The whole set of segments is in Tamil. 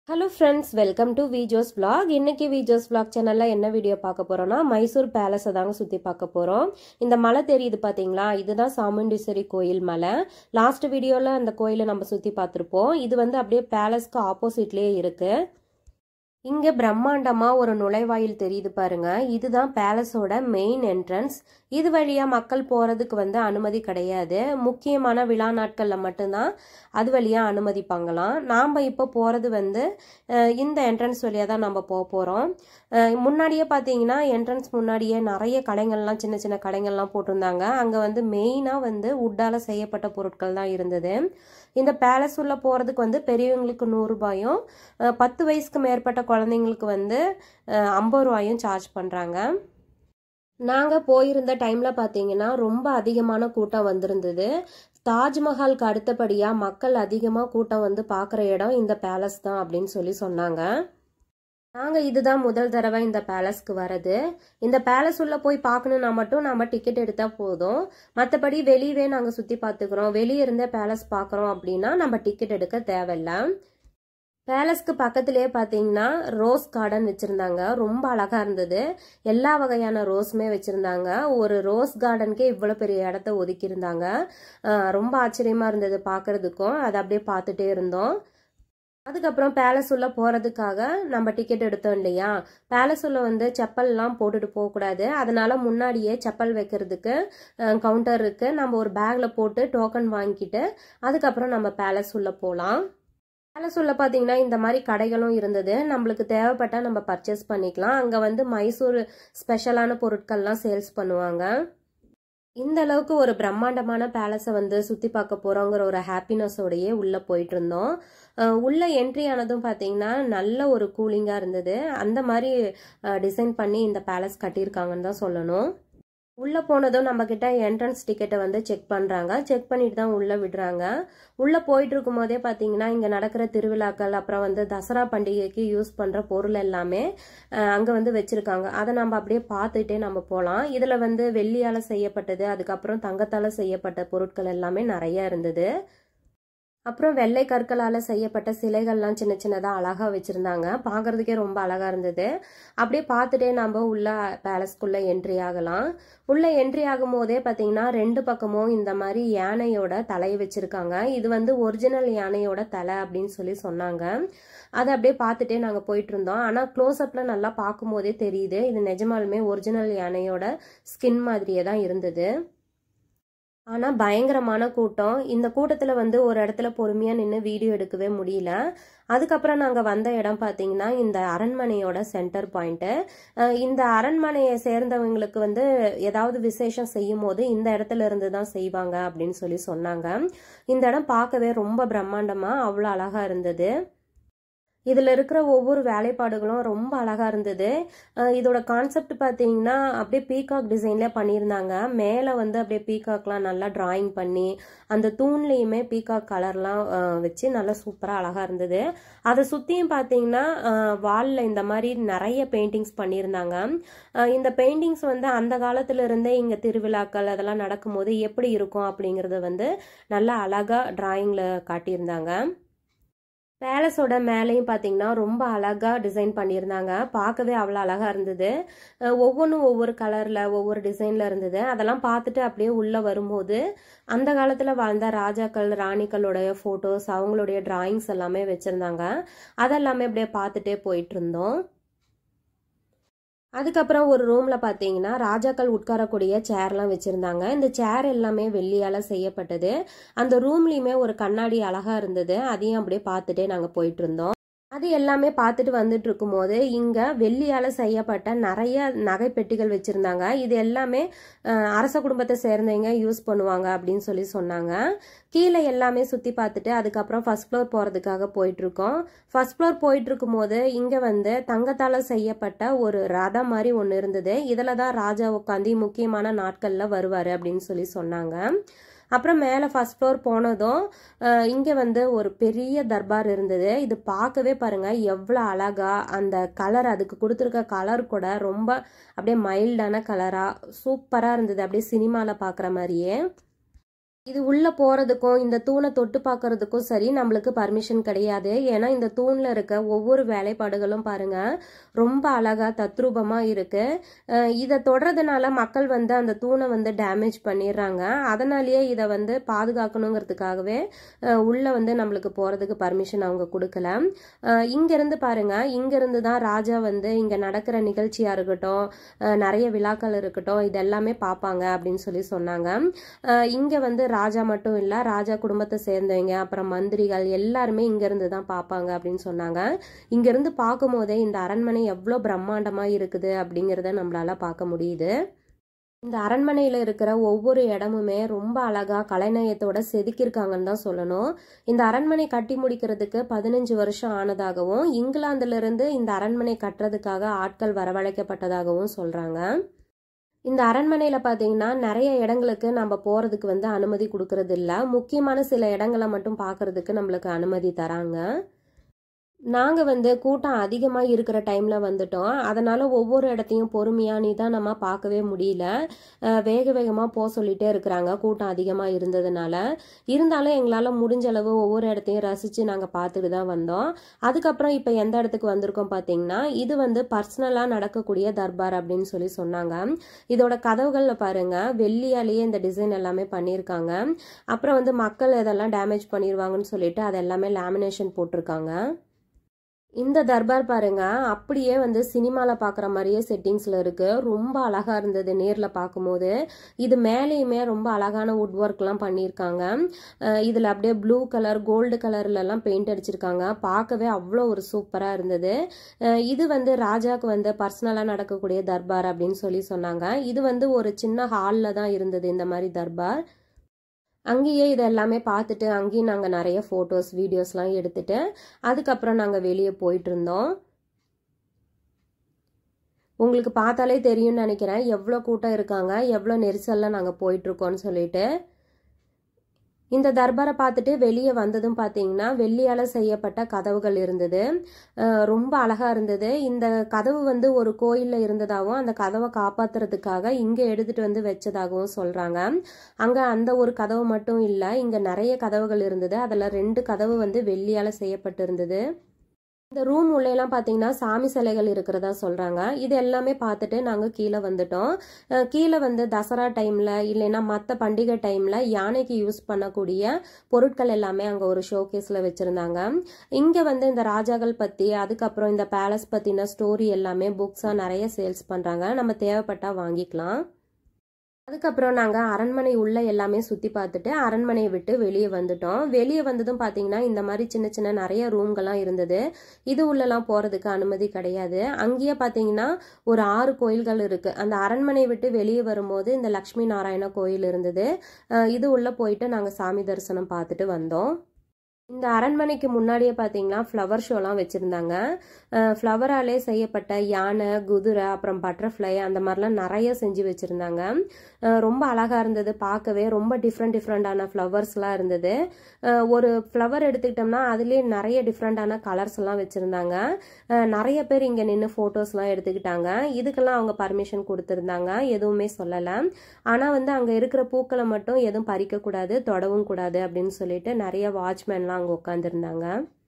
Hello friends, welcome to Vijos vlog. இன்னைக்கு Vijos vlog சேனல்ல என்ன வீடியோ பார்க்க போறோம்னா மைசூர் பேலஸ் தாங்க சுத்தி பார்க்க போறோம். இந்த மலை தெரியுது பாத்தீங்களா? இதுதான் சாமுண்டீஸ்வரி கோயில் மலை. லாஸ்ட் வீடியோல அந்த கோயிலை நம்ம சுத்தி பார்த்திருப்போம். இது வந்து அப்படியே பேலஸ்க்கு ஆப்போசிட்லயே இருக்கு. இங்க பிரம்மாண்டமா ஒரு நுழைவாயில் தெரியுது பாருங்க. இதுதான் பேலஸோட மெயின் என்ட்ரன்ஸ். இது வழியா மக்கள் போறதுக்கு வந்து அனுமதி கிடையாது. முக்கியமான விழா நாட்கள்ல மட்டும்தான் அது வழியா அனுமதிப்பாங்களாம். நாம இப்ப போறது வந்து இந்த என்ட்ரன்ஸ் வழியா தான் நம்ம போறோம். முன்னாடியே பாத்தீங்கன்னா என்ட்ரன்ஸ் முன்னாடியே நிறைய கடைகள்லாம் சின்ன சின்ன கடைகள்லாம் போட்டிருந்தாங்க. அங்க வந்து மெயினா வந்து உட்டால செய்யப்பட்ட பொருட்கள் தான் இருந்தது. இந்த பேலஸ் உள்ள போறதுக்கு வந்து பெரியவங்களுக்கு 100 ரூபாயும் 10 வயசுக்கு மேற்பட்ட குழந்தைங்களுக்கு வந்து 50 ரூபாயும் சார்ஜ் பண்றாங்க. நாங்க போயிருந்த டைம்ல பாத்தீங்கன்னா ரொம்ப அதிகமான கூட்டம் வந்திருந்தது. தாஜ்மஹாலுக்கு அடுத்தபடியா மக்கள் அதிகமா கூட்டம் வந்து பாக்குற இடம் இந்த பேலஸ் தான் அப்படின்னு சொன்னாங்க. நாங்க இதுதான் முதல் தடவை இந்த பேலஸ்க்கு வரது. இந்த பேலஸ் உள்ள போய் பார்க்கணும்னா மட்டும் நாம டிக்கெட் எடுத்தா போதும். மற்றபடி வெளியவே நாங்க சுத்தி பார்த்துக்கிறோம். வெளியே இருந்த பேலஸ் பாக்குறோம் அப்படின்னா நம்ம டிக்கெட் எடுக்க தேவையில்ல. பேலஸ்க்கு பக்கத்திலேயே பாத்தீங்கன்னா ரோஸ் கார்டன் வச்சிருந்தாங்க. ரொம்ப அழகா இருந்தது. எல்லா வகையான ரோஸுமே வச்சிருந்தாங்க. ஒரு ரோஸ் கார்டனுக்கே இவ்வளவு பெரிய இடத்த ஒதுக்கி இருந்தாங்க. ரொம்ப ஆச்சரியமா இருந்தது பாக்குறதுக்கும். அதை அப்படியே பார்த்துட்டே இருந்தோம். அதுக்கப்புறம் பேலஸ் உள்ள போறதுக்காக நம்ம டிக்கெட் எடுத்தோம் இல்லையா? பேலஸ் உள்ள வந்து செப்பல்லாம் போட்டுட்டு போக கூடாது. அதனால முன்னாடியே செப்பல் வைக்கிறதுக்கு கவுண்டர் இருக்கு. நம்ம ஒரு பேக்ல போட்டு டோக்கன் வாங்கிட்டு அதுக்கப்புறம் நம்ம பேலஸ் உள்ள போலாம். பேலஸ் உள்ள பாத்தீங்கன்னா இந்த மாதிரி கடைகளும் இருந்தது. நம்மளுக்கு தேவைப்பட்டா நம்ம பர்ச்சேஸ் பண்ணிக்கலாம். அங்க வந்து மைசூர் ஸ்பெஷலான பொருட்கள்லாம் சேல்ஸ் பண்ணுவாங்க. இந்த அளவுக்கு ஒரு பிரம்மாண்டமான பேலஸை வந்து சுத்தி பார்க்க போறோங்கிற ஒரு ஹாப்பினஸோடயே உள்ள போயிட்டு இருந்தோம். உள்ள என்ட்ரி ஆனதும் பாத்தீங்கன்னா நல்ல ஒரு கூலிங்கா இருந்தது. அந்த மாதிரி டிசைன் பண்ணி இந்த பேலஸ் கட்டியிருக்காங்கன்னு தான் சொல்லணும். உள்ள போனதும் நம்ம கிட்ட என்ட்ரன்ஸ் டிக்கெட்டை வந்து செக் பண்றாங்க. செக் பண்ணிட்டு தான் உள்ள விடுறாங்க. உள்ள போயிட்டு இருக்கும் போதே பாத்தீங்கன்னா இங்க நடக்கிற திருவிழாக்கள் அப்புறம் வந்து தசரா பண்டிகைக்கு யூஸ் பண்ற பொருள் எல்லாமே அங்க வந்து வச்சிருக்காங்க. அதை நம்ம அப்படியே பார்த்துட்டே நம்ம போலாம். இதுல வந்து வெள்ளியால செய்யப்பட்டது, அதுக்கப்புறம் தங்கத்தால செய்யப்பட்ட பொருட்கள் எல்லாமே நிறைய இருந்தது. அப்புறம் வெள்ளை கற்களால செய்யப்பட்ட சிலைகள்லாம் சின்ன சின்னதா அழகா வச்சிருந்தாங்க. பாக்குறதுக்கே ரொம்ப அழகா இருந்தது. அப்படியே பார்த்துட்டே நம்ம உள்ள பேலஸ்குள்ள என்ட்ரி ஆகலாம். உள்ள என்ட்ரி ஆகும் போதே பாத்தீங்கன்னா 2 பக்கமும் இந்த மாதிரி யானையோட தலையை வச்சிருக்காங்க. இது வந்து ஒரிஜினல் யானையோட தலை அப்படின்னு சொன்னாங்க. அதை அப்படியே பார்த்துட்டே நாங்க போயிட்டு இருந்தோம். ஆனா க்ளோஸ் அப்ல நல்லா பார்க்கும் போதே தெரியுது இது நிஜமாலுமே ஒரிஜினல் யானையோட ஸ்கின் மாதிரியே தான் இருந்தது. ஆனா பயங்கரமான கூட்டம். இந்த கூட்டத்துல வந்து ஒரு இடத்துல பொறுமையா நின்று வீடியோ எடுக்கவே முடியல. அதுக்கப்புறம் நாங்க வந்த இடம் பாத்தீங்கன்னா இந்த அரண்மனையோட சென்டர் பாயிண்ட். இந்த அரண்மனையை சேர்ந்தவங்களுக்கு வந்து ஏதாவது விசேஷம் செய்யும் போது இந்த இடத்துல இருந்து தான் செய்வாங்க அப்படின்னு சொன்னாங்க. இந்த இடம் பார்க்கவே ரொம்ப பிரம்மாண்டமா அவ்வளவு அழகா இருந்தது. இதுல இருக்கிற ஒவ்வொரு வேலைப்பாடுகளும் ரொம்ப அழகா இருந்தது. இதோட கான்செப்ட் பாத்தீங்கன்னா அப்படியே பீகாக் டிசைன்ல பண்ணியிருந்தாங்க. மேல வந்து அப்படியே பீகாக்லாம் நல்லா டிராயிங் பண்ணி அந்த தூண்லயுமே பீகாக் கலர்லாம் வச்சு நல்லா சூப்பரா அழகா இருந்தது. அதை சுத்தியும் பாத்தீங்கன்னா வால்ல இந்த மாதிரி நிறைய பெயிண்டிங்ஸ் பண்ணியிருந்தாங்க. இந்த பெயிண்டிங்ஸ் வந்து அந்த காலத்துல இருந்தே இங்க திருவிழாக்கள் அதெல்லாம் நடக்கும்போது எப்படி இருக்கும் அப்படிங்கறத வந்து நல்லா அழகா டிராயிங்ல காட்டியிருந்தாங்க. பேலஸோட மேலையும் பாத்தீங்கன்னா ரொம்ப அழகா டிசைன் பண்ணியிருந்தாங்க. பார்க்கவே அவ்வளவு அழகா இருந்தது. ஒவ்வொன்றும் ஒவ்வொரு கலர்ல ஒவ்வொரு டிசைன்ல இருந்தது. அதெல்லாம் பார்த்துட்டு அப்படியே உள்ள வரும்போது அந்த காலத்துல வாழ்ந்த ராஜாக்கள் ராணிகளுடைய போட்டோஸ் அவங்களுடைய டிராயிங்ஸ் எல்லாமே வச்சிருந்தாங்க. அதெல்லாமே அப்படியே பார்த்துட்டே போயிட்டு இருந்தோம். அதுக்கப்புறம் ஒரு ரூம்ல பாத்தீங்கன்னா ராஜாக்கள் உட்காரக்கூடிய சேர்லாம் வச்சிருந்தாங்க. இந்த சேர் எல்லாமே வெள்ளியால செய்யப்பட்டது. அந்த ரூம்லயுமே ஒரு கண்ணாடி அழகா இருந்தது. அதையும் அப்படியே பார்த்துட்டே நாங்க போயிட்டு இருந்தோம். அது எல்லாமே பார்த்துட்டு வந்துட்டு இருக்கும் போது இங்க வெள்ளியால செய்யப்பட்ட நிறைய நகை பெட்டிகள் வச்சிருந்தாங்க. இது எல்லாமே அரச குடும்பத்தை சேர்ந்தவங்க யூஸ் பண்ணுவாங்க அப்படின்னு சொன்னாங்க. கீழே எல்லாமே சுத்தி பார்த்துட்டு அதுக்கப்புறம் ஃபர்ஸ்ட் ஃப்ளோர் போறதுக்காக போயிட்டு இருக்கோம். ஃபர்ஸ்ட் ஃப்ளோர் போயிட்டு இருக்கும் போது இங்க வந்து தங்கத்தால செய்யப்பட்ட ஒரு ரதம் மாதிரி ஒண்ணு இருந்தது. இதுலதான் ராஜா உட்காந்து முக்கியமான நாட்கள்ல வருவாரு அப்படின்னு சொன்னாங்க. அப்புறம் மேல ஃபர்ஸ்ட் ஃப்ளோர் போனதும் இங்க வந்து ஒரு பெரிய தர்பார் இருந்தது. இது பார்க்கவே பாருங்க எவ்வளவு அழகா அந்த கலர் அதுக்கு கொடுத்துருக்க கலர் கூட ரொம்ப அப்படியே மைல்டான கலரா சூப்பரா இருந்தது. அப்படியே சினிமால பாக்குற மாதிரியே. இது உள்ள போறதுக்கும் இந்த தூணை தொட்டு பார்க்கறதுக்கும் சரி நம்மளுக்கு பர்மிஷன் கிடையாது. ஏன்னா இந்த தூண்ல இருக்க ஒவ்வொரு வேலைப்பாடுகளும் பாருங்க ரொம்ப அழகா தத்ரூபமா இருக்கு. இதை தொடறதுனால மக்கள் வந்து அந்த தூணை வந்து டேமேஜ் பண்ணிடுறாங்க. அதனாலேயே இதை வந்து பாதுகாக்கணுங்கிறதுக்காகவே உள்ள வந்து நம்மளுக்கு போறதுக்கு பர்மிஷன் அவங்க கொடுக்கல. இங்க இருந்து பாருங்க, இங்க இருந்து தான் ராஜா வந்து இங்க நடக்கிற நிகழ்ச்சியா இருக்கட்டும், நிறைய விழாக்கள் இருக்கட்டும், இதெல்லாமே பார்ப்பாங்க அப்படின்னு சொல்லி சொன்னாங்க. இங்க வந்து ராஜா மட்டும் இல்ல, ராஜா குடும்பத்தை சேர்ந்தவங்க அப்புறம் மந்திரிகள் எல்லாருமே இங்க இருந்து தான் பார்ப்பாங்க அப்படின்னு சொன்னாங்க. இங்க இருந்து பார்க்கும் போதே இந்த அரண்மனை எவ்வளவு பிரம்மாண்டமா இருக்குது அப்படிங்கறத நம்மளால பார்க்க முடியுது. இந்த அரண்மனையில இருக்கிற ஒவ்வொரு இடமுமே ரொம்ப அழகா கலைநயத்தோட செதுக்கியிருக்காங்கன்னு தான் சொல்லணும். இந்த அரண்மனை கட்டி முடிக்கிறதுக்கு 15 வருஷம் ஆனதாகவும் இங்கிலாந்துல இருந்து இந்த அரண்மனை கட்டுறதுக்காக ஆட்கள் வரவழைக்கப்பட்டதாகவும் சொல்றாங்க. இந்த அரண்மனையில பாத்தீங்கன்னா நிறைய இடங்களுக்கு நம்ம போறதுக்கு வந்து அனுமதி கொடுக்கறது இல்ல. முக்கியமான சில இடங்களை மட்டும் பாக்குறதுக்கு நம்மளுக்கு அனுமதி தராங்க. நாங்க வந்து கூட்டம் அதிகமா இருக்கிற டைம்ல வந்துட்டோம். அதனால ஒவ்வொரு இடத்தையும் பொறுமையா நிதானமா பார்க்கவே முடியல. வேக வேகமா போக சொல்லிட்டே இருக்கிறாங்க கூட்டம் அதிகமா இருந்ததுனால. இருந்தாலும் எங்களால முடிஞ்ச அளவு ஒவ்வொரு இடத்தையும் ரசிச்சு நாங்க பார்த்துட்டு தான் வந்தோம். அதுக்கப்புறம் இப்ப எந்த இடத்துக்கு வந்திருக்கோம் பாத்தீங்கன்னா, இது வந்து பர்சனலா நடக்கக்கூடிய தர்பார் அப்படின்னு சொல்லி சொன்னாங்க. இதோட கதவுகள்ல பாருங்க வெள்ளியாலேயே இந்த டிசைன் எல்லாமே பண்ணியிருக்காங்க. அப்புறம் வந்து மக்கள் இதெல்லாம் டேமேஜ் பண்ணிடுவாங்கன்னு சொல்லிட்டு அதெல்லாமே லேமினேஷன் போட்டிருக்காங்க. இந்த தர்பார் பாருங்க அப்படியே வந்து சினிமால பாக்குற மாதிரியே செட்டிங்ஸ்ல இருக்கு. ரொம்ப அழகா இருந்தது நேர்ல பார்க்கும்போது. இது மேலேயுமே ரொம்ப அழகான வுட் ஒர்க் எல்லாம் பண்ணியிருக்காங்க. இதுல அப்படியே ப்ளூ கலர் கோல்டு கலர்ல எல்லாம் பெயிண்ட் அடிச்சிருக்காங்க. பார்க்கவே அவ்வளோ ஒரு சூப்பரா இருந்தது. இது வந்து ராஜாக்கு வந்து பர்சனலா நடக்கக்கூடிய தர்பார் அப்படின்னு சொல்லி சொன்னாங்க. இது வந்து ஒரு சின்ன ஹால்ல தான் இருந்தது இந்த மாதிரி தர்பார். அங்கேயே இது எல்லாமே பார்த்துட்டு அங்கேயும் நாங்கள் நிறைய ஃபோட்டோஸ் வீடியோஸ்லாம் எடுத்துட்டு அதுக்கப்புறம் நாங்கள் வெளியே போயிட்டு இருந்தோம். உங்களுக்கு பார்த்தாலே தெரியும்னு நினைக்கிறேன் எவ்வளோ கூட்டம் இருக்காங்க, எவ்வளோ நெரிசல்ல நாங்கள் போயிட்டு இருக்கோம்னு சொல்லிட்டு. இந்த தர்பாரை பார்த்துட்டு வெளியே வந்ததும் பார்த்தீங்கன்னா வெள்ளியால செய்யப்பட்ட கதவுகள் இருந்தது. ரொம்ப அழகா இருந்தது. இந்த கதவு வந்து ஒரு கோயில்ல இருந்ததாகவும் அந்த கதவை காப்பாத்துறதுக்காக இங்க எடுத்துட்டு வந்து வச்சதாகவும் சொல்றாங்க. அங்க அந்த ஒரு கதவு மட்டும் இல்ல, இங்க நிறைய கதவுகள் இருந்தது. அதுல 2 கதவு வந்து வெள்ளியால செய்யப்பட்டு இருந்தது. இந்த ரூம் உள்ளேலாம் பார்த்தீங்கன்னா சாமி சிலைகள் இருக்கிறதா சொல்றாங்க. இது எல்லாமே பார்த்துட்டு நாங்கள் கீழே வந்துட்டோம். கீழே வந்து தசரா டைம்ல இல்லைன்னா மற்ற பண்டிகை டைம்ல யானைக்கு யூஸ் பண்ணக்கூடிய பொருட்கள் எல்லாமே அங்கே ஒரு ஷோகேஸ்ல வச்சிருந்தாங்க. இங்க வந்து இந்த ராஜாக்கள் பத்தி அதுக்கப்புறம் இந்த பேலஸ் பத்தின ஸ்டோரி எல்லாமே புக்ஸா நிறைய சேல்ஸ் பண்றாங்க. நம்ம தேவைப்பட்டா வாங்கிக்கலாம். அதுக்கப்புறம் நாங்கள் அரண்மனை உள்ள எல்லாமே சுற்றி பார்த்துட்டு அரண்மனையை விட்டு வெளியே வந்துட்டோம். வெளியே வந்ததும் பார்த்தீங்கன்னா இந்த மாதிரி சின்ன சின்ன நிறைய ரூம்கள்லாம் இருந்தது. இது உள்ளலாம் போகிறதுக்கு அனுமதி கிடையாது. அங்கேயே பார்த்தீங்கன்னா ஒரு 6 கோயில்கள் இருக்குது. அந்த அரண்மனை விட்டு வெளியே வரும்போது இந்த லக்ஷ்மி நாராயண கோயில் இருந்தது. இது உள்ளே போயிட்டு நாங்கள் சாமி தரிசனம் பார்த்துட்டு வந்தோம். இந்த அரண்மனைக்கு முன்னாடியே பார்த்தீங்கன்னா ஃப்ளவர் ஷோலாம் வச்சுருந்தாங்க. ஃப்ளவராலே செய்யப்பட்ட யானை, குதிரை, அப்புறம் பட்டர்ஃப்ளை அந்த மாதிரிலாம் நிறைய செஞ்சு வச்சுருந்தாங்க. ரொம்ப அழகாக இருந்தது பார்க்கவே. ரொம்ப டிஃப்ரெண்டான ஃப்ளவர்ஸ்லாம் இருந்தது. ஒரு ஃப்ளவர் எடுத்துக்கிட்டோம்னா அதுலேயே நிறைய டிஃப்ரெண்டான கலர்ஸ் எல்லாம் வச்சுருந்தாங்க. நிறைய பேர் இங்கே நின்று ஃபோட்டோஸ்லாம் எடுத்துக்கிட்டாங்க. இதுக்கெல்லாம் அவங்க பர்மிஷன் கொடுத்துருந்தாங்க, எதுவுமே சொல்லலை. ஆனால் வந்து அங்கே இருக்கிற பூக்களை மட்டும் எதுவும் பறிக்கக்கூடாது, தொடவும் கூடாது அப்படின்னு சொல்லிட்டு நிறைய வாட்ச்மேன்லாம் அங்கே உட்காந்துருந்தாங்க.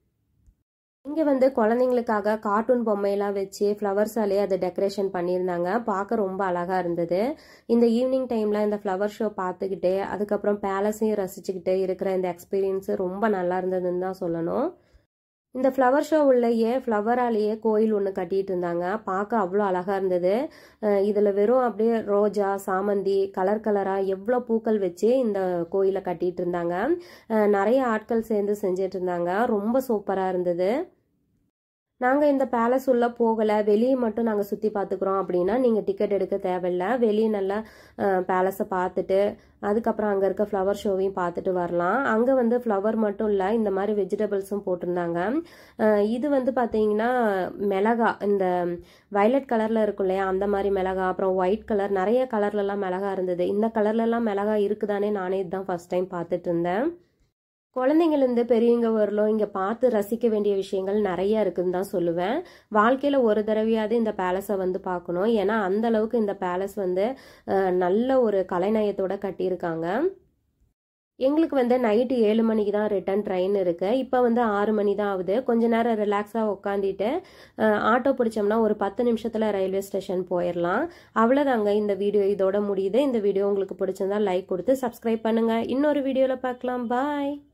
இங்கே வந்து குழந்தைங்களுக்காக கார்ட்டூன் பொம்மையெல்லாம் வச்சு ஃப்ளவர்ஸாலே அதை டெக்கரேஷன் பண்ணியிருந்தாங்க. பார்க்க ரொம்ப அழகாக இருந்தது. இந்த ஈவினிங் டைமில் இந்த ஃப்ளவர் ஷோ பார்த்துக்கிட்டே அதுக்கப்புறம் பேலஸையும் ரசிச்சுக்கிட்டே இருக்கிற இந்த எக்ஸ்பீரியன்ஸு ரொம்ப நல்லா இருந்ததுன்னு தான் சொல்லணும். இந்த ஃப்ளவர் ஷோ உள்ளேயே ஃப்ளவராலேயே கோயில் ஒன்று கட்டிட்டு இருந்தாங்க. பார்க்க அவ்வளோ அழகாக இருந்தது. இதில் வெறும் அப்படியே ரோஜா, சாமந்தி கலர் கலராக எவ்வளோ பூக்கள் வச்சு இந்த கோயிலை கட்டிட்டு இருந்தாங்க. நிறைய ஆட்கள் சேர்ந்து செஞ்சிட்டு இருந்தாங்க. ரொம்ப சூப்பராக இருந்தது. நாங்கள் இந்த பேலஸ் உள்ள போகலை, வெளியே மட்டும் நாங்கள் சுற்றி பார்த்துக்குறோம் அப்படின்னா நீங்கள் டிக்கெட் எடுக்க தேவையில்லை. வெளியே நல்லா பேலஸை பார்த்துட்டு அதுக்கப்புறம் அங்கே இருக்க ஃப்ளவர் ஷோவையும் பார்த்துட்டு வரலாம். அங்கே வந்து ஃப்ளவர் மட்டும் இல்லை, இந்த மாதிரி வெஜிடபிள்ஸும் போட்டிருந்தாங்க. இது வந்து பார்த்தீங்கன்னா மிளகா, இந்த வயலட் கலரில் இருக்கும் இல்லையா அந்த மாதிரி மிளகா, அப்புறம் ஒயிட் கலர், நிறைய கலர்லலாம் மிளகா இருந்தது. இந்த கலர்லலாம் மிளகா இருக்குதானே நானே இதுதான் ஃபர்ஸ்ட் டைம் பார்த்துட்டு இருந்தேன். குழந்தைங்கள்லேருந்து பெரியவங்க வரலும் இங்கே பார்த்து ரசிக்க வேண்டிய விஷயங்கள் நிறைய இருக்குன்னு தான் சொல்லுவேன். வாழ்க்கையில் ஒரு தடவையாவது இந்த பேலஸை வந்து பார்க்கணும். ஏன்னா அந்த அளவுக்கு இந்த பேலஸ் வந்து நல்ல ஒரு கலைநயத்தோட கட்டியிருக்காங்க. எங்களுக்கு வந்து நைட்டு 7 மணிக்கு தான் ரிட்டர்ன் ட்ரெயின் இருக்குது. இப்போ வந்து 6 மணி தான் ஆகுது. கொஞ்ச நேரம் ரிலாக்ஸாக உட்காந்துட்டு ஆட்டோ பிடிச்சோம்னா ஒரு 10 நிமிஷத்தில் ரயில்வே ஸ்டேஷன் போயிடலாம். அவ்வளோதாங்க, இந்த வீடியோ இதோட முடியுது. இந்த வீடியோ உங்களுக்கு பிடிச்சிருந்தா லைக் கொடுத்து சப்ஸ்கிரைப் பண்ணுங்கள். இன்னொரு வீடியோவில் பார்க்கலாம். பாய்.